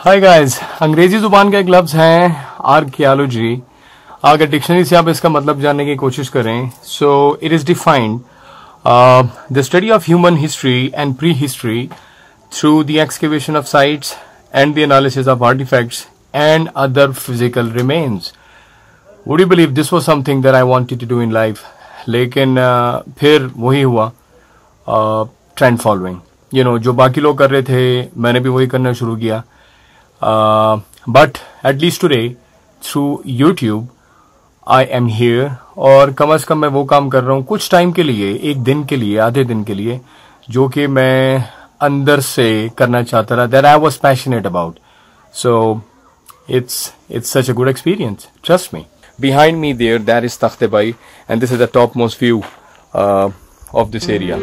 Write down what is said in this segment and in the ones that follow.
Hi guys, अंग्रेजी जुबान का एक लफ्ज है आर्कियोलॉजी। अगर डिक्शनरी से आप इसका मतलब जानने की कोशिश करें, so it is defined the study of human history and prehistory through the excavation of sites and the analysis of artifacts and other physical remains. Would you believe this was something that I wanted to do in life, लेकिन फिर वही हुआ, trend following. जो बाकी लोग कर रहे थे मैंने भी वही करना शुरू किया। But at least today through YouTube I am here, और कम से कम मैं वो काम कर रहा हूँ कुछ टाइम के लिए, एक दिन के लिए, आधे दिन के लिए, जो कि मैं अंदर से करना चाहता था, that I was passionate about. So it's such a good experience, trust me. Behind me there, that is Takht Bahi, and this is the topmost view of this area.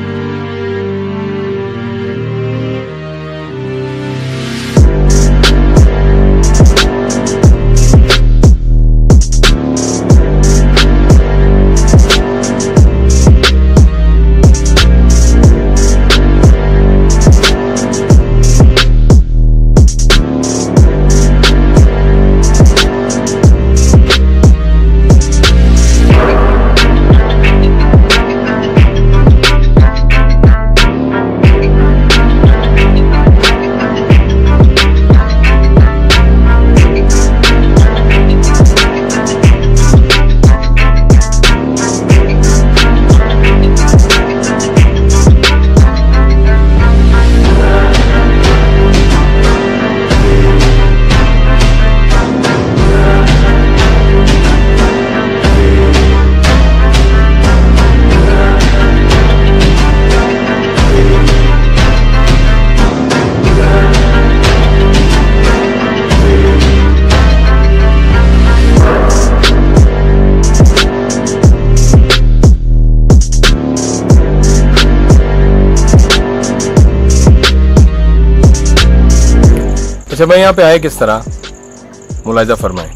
अच्छा, मैं यहाँ पे आया किस तरह, मुलाहिजा फरमाएं।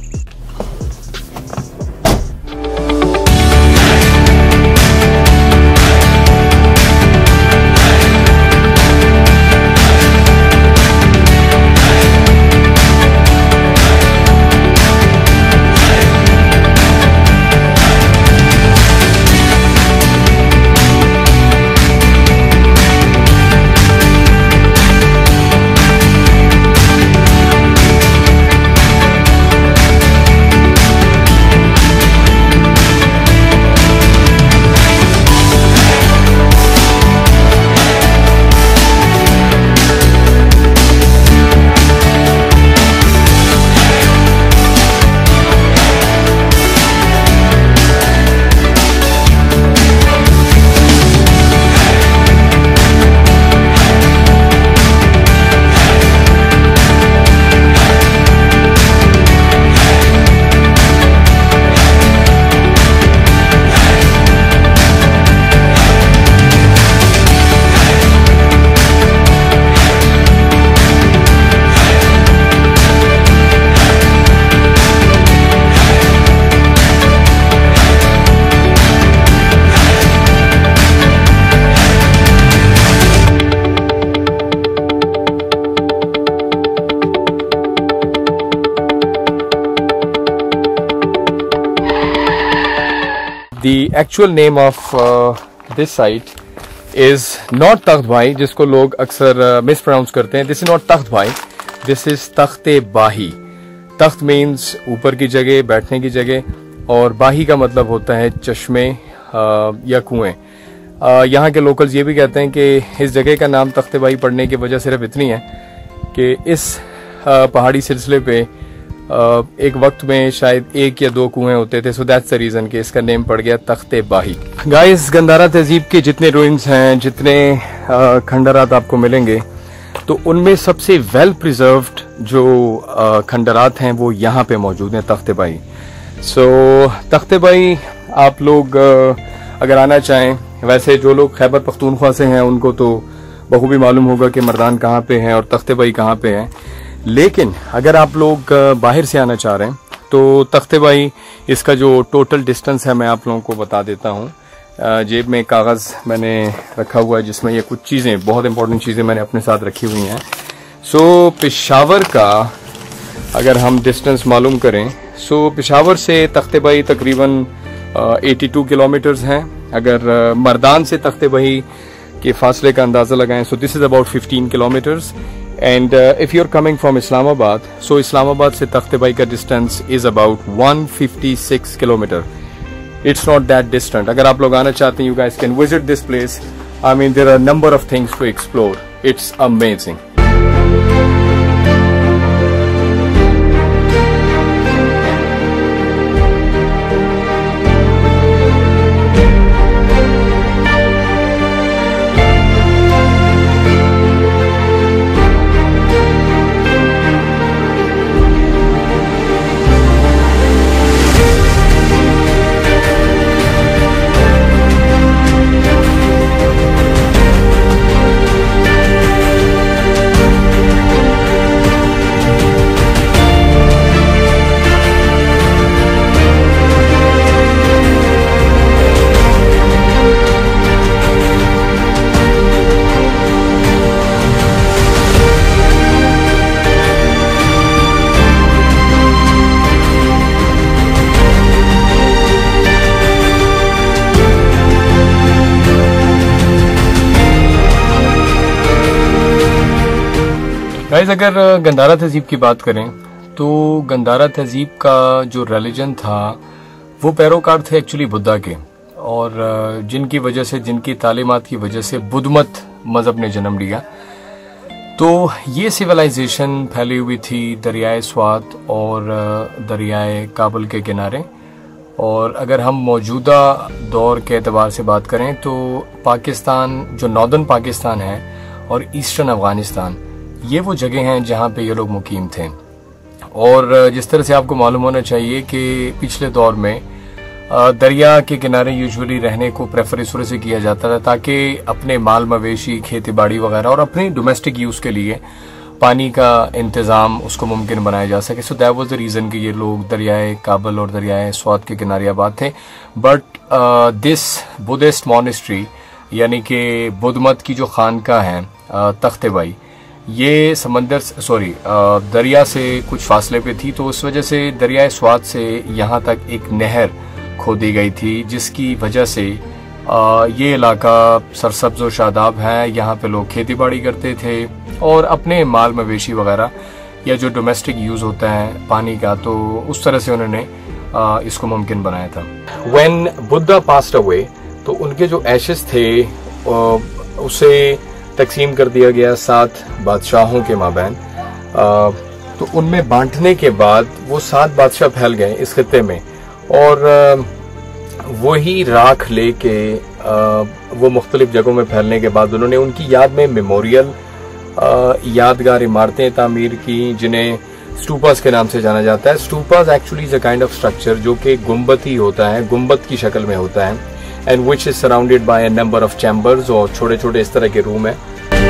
The actual name of this site is not Takht Bahi, जिसको लोग अक्सर मिसप्रोनाउंस करते हैं. This is not Takht Bahi, this is Takht Bahi. Takht means ऊपर की जगह, बैठने की जगह, और बाही का मतलब होता है चश्मे या कुएं. यहाँ के लोकल्स ये भी कहते हैं कि इस जगह का नाम तख्त बाही पड़ने की वजह सिर्फ इतनी है कि इस पहाड़ी सिलसिले पे एक वक्त में शायद 1 या 2 कुएं होते थे. सो दैट्स द रीजन कि इसका नेम पड़ गया तख्त बाही. गाइस, गंधारा तहजीब के जितने रूइंस हैं, जितने खंडरात आपको मिलेंगे, तो उनमें सबसे वेल प्रिजर्व्ड जो खंडरात हैं वो यहाँ पे मौजूद हैं, तख्त बाही. सो तख्त बाही आप लोग अगर आना चाहें, वैसे जो लोग खैबर पख्तूनख्वा से हैं उनको तो बखूबी मालूम होगा कि मर्दान कहाँ पे हैं और तख्त बाही कहाँ पे हैं. लेकिन अगर आप लोग बाहर से आना चाह रहे हैं तो तख्त बाही, इसका जो टोटल डिस्टेंस है मैं आप लोगों को बता देता हूँ. जेब में कागज़ मैंने रखा हुआ है जिसमें ये कुछ चीज़ें, बहुत इंपॉर्टेंट चीज़ें मैंने अपने साथ रखी हुई हैं. सो पेशावर का अगर हम डिस्टेंस मालूम करें, सो पेशावर से तख्त बही तकरीबन 82 किलोमीटर्स हैं। अगर मर्दान से तख्त बही के फासले का अंदाज़ा लगाएं, so this is about 15 kilometers. And if you are coming from Islamabad, so Islamabad से तख्त बही का distance is about 156 kilometer. It's not that distant. अगर आप लोग आना चाहते हैं, you guys can visit this place. I mean there are number of things to explore. It's amazing. Guys, अगर गंधारा तहजीब की बात करें तो गंधारा तहजीब का जो रिलीजन था वो पैरोकार थे एक्चुअली बुद्धा के, और जिनकी वजह से, जिनकी तालीमात की वजह से बुद्ध मत मज़हब ने जन्म लिया। तो ये सिविलाइजेशन फैली हुई थी दरियाए स्वात और दरियाए काबुल के किनारे। और अगर हम मौजूदा दौर के एतबार से बात करें तो पाकिस्तान, जो नॉर्दर्न पाकिस्तान है और ईस्टर्न अफगानिस्तान, ये वो जगह हैं जहाँ पे ये लोग मुकीम थे। और जिस तरह से आपको मालूम होना चाहिए कि पिछले दौर में दरिया के किनारे यूजुअली रहने को प्रेफर इस तरह से किया जाता था ताकि अपने माल मवेशी, खेती बाड़ी वगैरह और अपने डोमेस्टिक यूज़ के लिए पानी का इंतज़ाम उसको मुमकिन बनाया जा सके। So that was the reason कि ये लोग दरियाए काबुल और दरियाए स्वात के किनारे आबाद थे। बट दिस बुद्धिस्ट मॉनेस्ट्री, यानी कि बुद्ध मत की जो खानका है तख्त बही, ये दरिया से कुछ फासले पे थी। तो उस वजह से दरियाए स्वात से यहाँ तक एक नहर खोदी गई थी, जिसकी वजह से ये इलाका सरसब्ज और शादाब है। यहाँ पे लोग खेती बाड़ी करते थे और अपने माल मवेशी वगैरह या जो डोमेस्टिक यूज़ होता है पानी का, तो उस तरह से उन्होंने इसको मुमकिन बनाया था। व्हेन बुद्धा पास्ड अवे, तो उनके जो एशेस थे उसे तकसीम कर दिया गया 7 बादशाहों के माबैन। तो उनमें बांटने के बाद वो 7 बादशाह फैल गए इस खित्ते में, और वही राख लेके वो मुख्तलिफ जगहों में फैलने के बाद उन्होंने उनकी याद में मेमोरियल यादगार इमारतें तामीर की, जिन्हें स्टूपास के नाम से जाना जाता है। Stupas actually is a kind of structure जो कि गुंबद ही होता है, गुंबद की शक्ल में होता है, and which is surrounded by a number of chambers, और छोटे छोटे इस तरह के रूम है।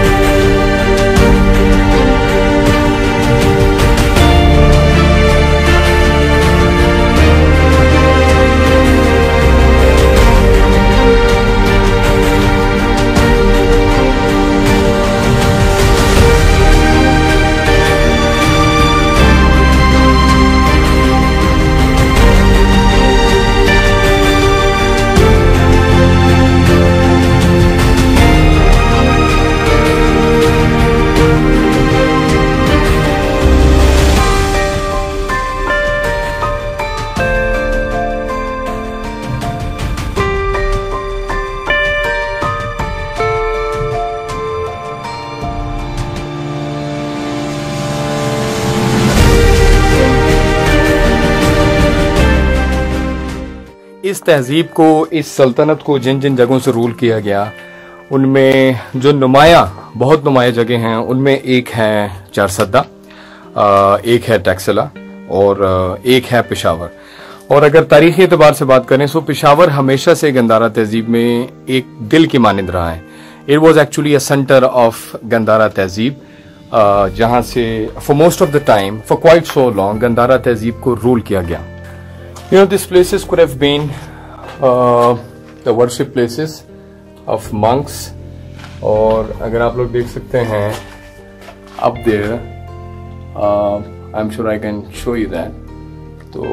इस तहजीब को, इस सल्तनत को जिन जिन जगहों से रूल किया गया, उनमें जो बहुत नुमाया जगह हैं, उनमें एक है चारसद्दा, एक है टैक्सला और एक है पेशावर। और अगर तारीखी एतबार से बात करें तो पेशावर हमेशा से गंधारा तहजीब में एक दिल की मानिंद रहा है। It was actually a center of Gandhara तहजीब, जहां से for most of the time, for quite so long, Gandhara तहजीब को रूल किया गया। You know, these places could have been the worship places of monks, और अगर आप लोग देख सकते हैं up there. I'm sure I can show you that. तो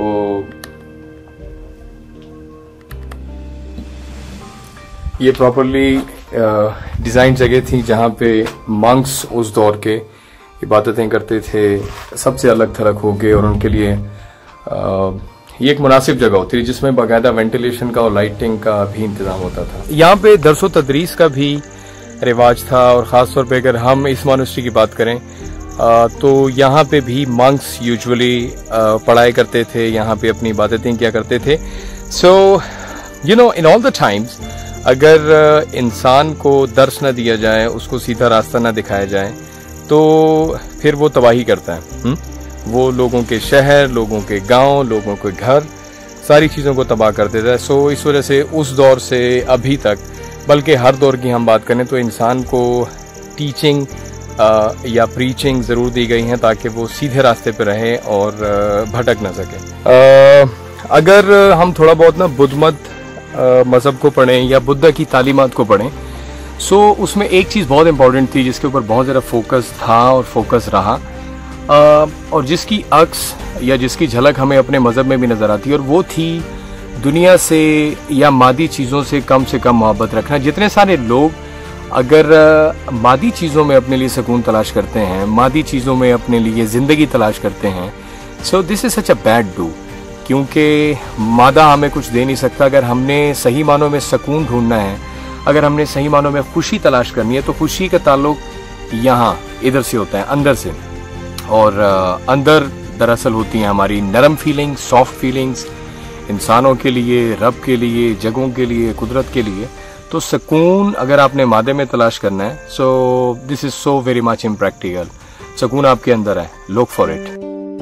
ये प्रॉपरली डिज़ाइन जगह थी जहाँ पे मंक्स उस दौर के इबादतें करते थे सबसे अलग थलग होके, और उनके लिए ये एक मुनासिब जगह होती है जिसमें बाकायदा वेंटिलेशन का और लाइटिंग का भी इंतजाम होता था। यहाँ पे दरस व तदरीस का भी रिवाज था, और ख़ास तौर पे अगर हम इस मॉनेस्ट्री की बात करें तो यहाँ पे भी मंक्स यूजुअली पढ़ाई करते थे, यहाँ पे अपनी इबादतें किया करते थे। So you know in all the times अगर इंसान को दर्श न दिया जाए, उसको सीधा रास्ता न दिखाया जाए, तो फिर वो तबाही करता है। वो लोगों के शहर, लोगों के गांव, लोगों के घर, सारी चीज़ों को तबाह कर देता है। सो इस वजह से उस दौर से अभी तक, बल्कि हर दौर की हम बात करें तो इंसान को टीचिंग या प्रीचिंग ज़रूर दी गई हैं ताकि वो सीधे रास्ते पे रहे और भटक ना सके। अगर हम थोड़ा बहुत ना बुद्ध मत मज़हब को पढ़ें या बुद्ध की तालीमात को पढ़ें, सो उसमें एक चीज़ बहुत इंपॉर्टेंट थी जिसके ऊपर बहुत ज़्यादा फोकस था और फोकस रहा, और जिसकी अक्स या जिसकी झलक हमें अपने मज़हब में भी नज़र आती है, और वो थी दुनिया से या मादी चीज़ों से कम मोहब्बत रखना। जितने सारे लोग अगर मादी चीज़ों में अपने लिए सुकून तलाश करते हैं, मादी चीज़ों में अपने लिए ज़िंदगी तलाश करते हैं, so this is such a bad do, क्योंकि मादा हमें कुछ दे नहीं सकता। अगर हमने सही मानों में सुकून ढूंढना है, अगर हमने सही मानों में खुशी तलाश करनी है, तो खुशी का ताल्लुक यहाँ इधर से होता है, अंदर से, और अंदर दरअसल होती हैं हमारी नरम फीलिंग्स, सॉफ्ट फीलिंग्स, इंसानों के लिए, रब के लिए, जगहों के लिए, कुदरत के लिए। तो सुकून अगर आपने मादे में तलाश करना है, so this is so very much impractical. सुकून आपके अंदर है, लुक फॉर इट।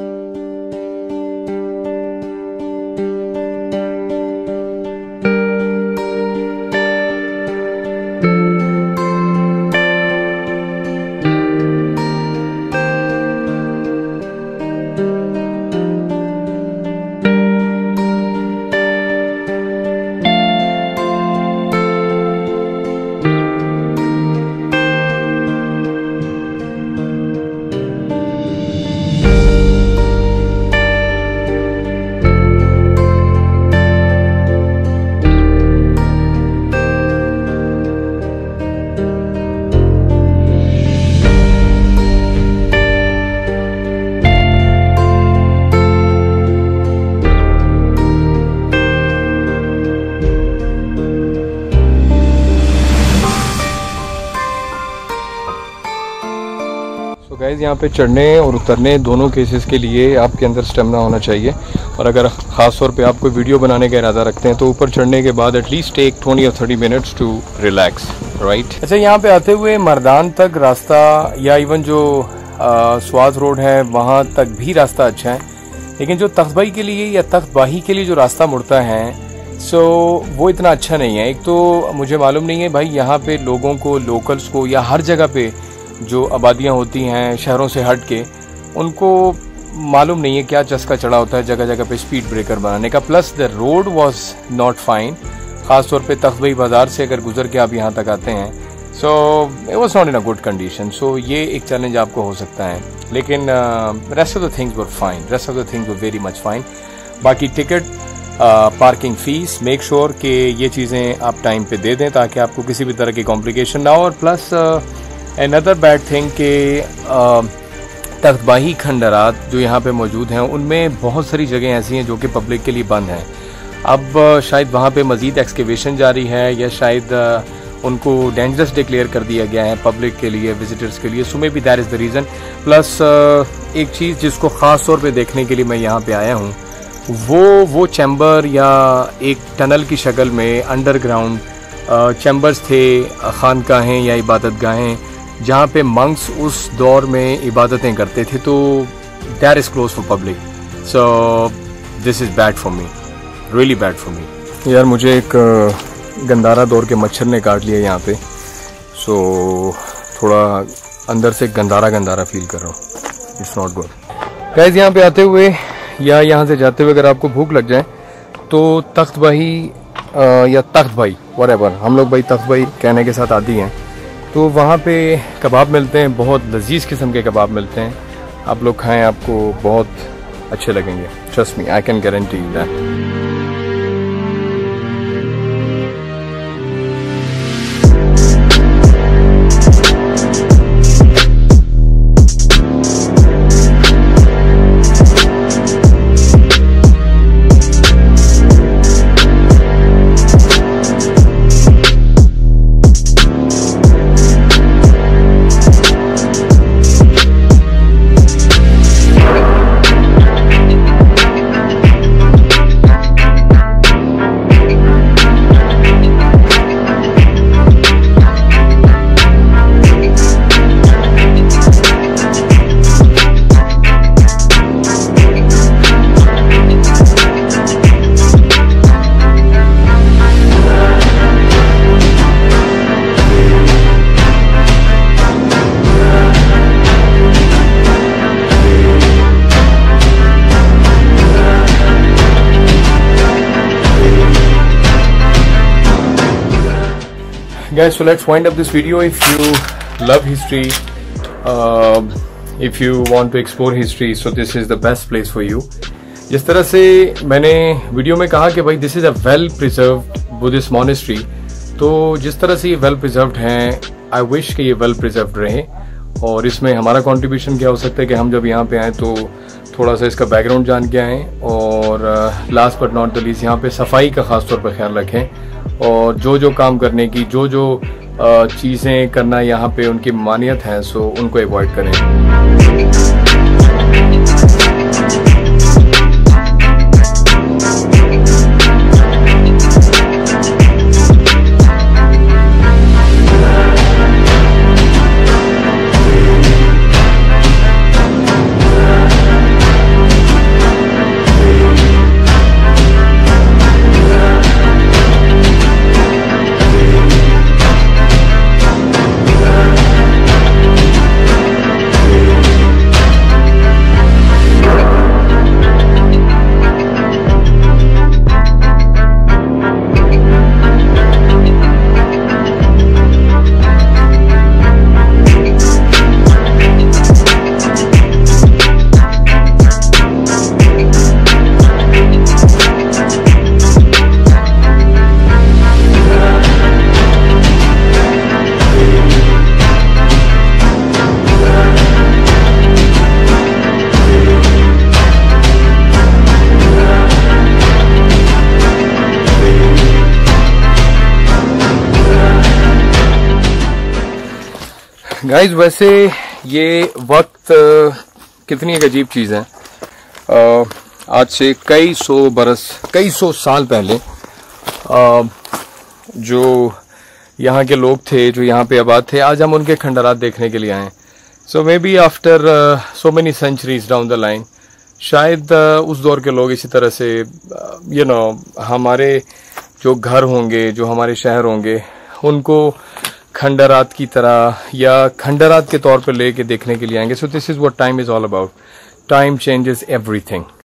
गाइस यहाँ पे चढ़ने और उतरने दोनों केसेस के लिए आपके अंदर स्टेमिना होना चाहिए, और अगर ख़ास तौर पे आप कोई वीडियो बनाने का इरादा रखते हैं तो ऊपर चढ़ने के बाद at least take 20 or 30 minutes to relax, right. अच्छा, यहाँ पे आते हुए मर्दान तक रास्ता या इवन जो स्वाद रोड है वहाँ तक भी रास्ता अच्छा है, लेकिन जो तख्त भाई के लिए या तख्त बाही के लिए जो रास्ता मुड़ता है, सो वो इतना अच्छा नहीं है। एक तो मुझे मालूम नहीं है भाई यहाँ पे लोगों को, लोकल्स को, या हर जगह पे जो आबादियाँ होती हैं शहरों से हट के, उनको मालूम नहीं है क्या चस्का चढ़ा होता है जगह जगह पे स्पीड ब्रेकर बनाने का। Plus the road was not fine, ख़ास तौर पे तख्त भाई बाज़ार से अगर गुजर के आप यहाँ तक आते हैं, so it was not in a good condition. So ये एक चैलेंज आपको हो सकता है, लेकिन rest of the things were fine, rest of the things were very much fine. बाकी ticket, parking fees, make sure कि ये चीज़ें आप टाइम पे दे दें ताकि आपको किसी भी तरह की कॉम्प्लिकेशन ना हो। और प्लस अनदर बैड थिंग कि तख्त बाही खंडरात जो यहाँ पे मौजूद हैं उनमें बहुत सारी जगह ऐसी हैं जो कि पब्लिक के लिए बंद हैं। अब शायद वहाँ पे मज़ीद एक्सकेवेशन जारी है, या शायद उनको डेंजरस डिक्लेयर कर दिया गया है पब्लिक के लिए, विजिटर्स के लिए। So maybe that is the reason. Plus एक चीज़ जिसको ख़ास तौर पे देखने के लिए मैं यहाँ पे आया हूँ, वो चैम्बर या एक टनल की शक्ल में अंडरग्राउंड चैम्बर्स थे, खानकाहें या इबादत गाहें, जहाँ पे मंक्स उस दौर में इबादतें करते थे। तो that is close for public, so this is bad for me, really bad for me. यार मुझे एक गंदारा दौर के मच्छर ने काट लिया यहाँ पे, सो थोड़ा अंदर से गंदारा फील कर रहा हूँ, इट्स नॉट गुड। गाइस यहाँ पे आते हुए या यहाँ से जाते हुए अगर आपको भूख लग जाए तो तख्त बाही या तख्त भाई व्हाटएवर, हम लोग भाई तख्त भाई कहने के साथ आदी हैं, तो वहाँ पे कबाब मिलते हैं, बहुत लजीज किस्म के कबाब मिलते हैं। आप लोग खाएं, आपको बहुत अच्छे लगेंगे। Trust me, I can guarantee that. Guys, so let's wind up this video. If you love history, if you want to explore history, so this is the best place for you. जिस तरह से मैंने video में कहा कि भाई this is a well preserved Buddhist monastery, तो जिस तरह से ये वेल प्रिजर्व्ड हैं, आई विश कि ये वेल प्रिजर्व्ड रहे। और इसमें हमारा कंट्रीब्यूशन क्या हो सकता है कि हम जब यहाँ पे आए तो थोड़ा सा इसका बैकग्राउंड जान के आएँ, और last but not the least यहाँ पे सफाई का खास तौर पर ख्याल रखें, और जो काम करने की जो चीज़ें करना यहाँ पे उनकी मानियत है, सो उनको अवॉइड करें। गाइज, वैसे ये वक्त कितनी एक अजीब चीज़ है। आज से कई सौ साल पहले जो यहाँ के लोग थे, जो यहाँ पे आबाद थे, आज हम उनके खंडरात देखने के लिए आए। So maybe after so many centuries down the line, शायद उस दौर के लोग इसी तरह से हमारे जो घर होंगे, जो हमारे शहर होंगे, उनको खंडरात की तरह या खंडरात के तौर पर लेके देखने के लिए आएंगे। So this is what time is all about. Time changes everything.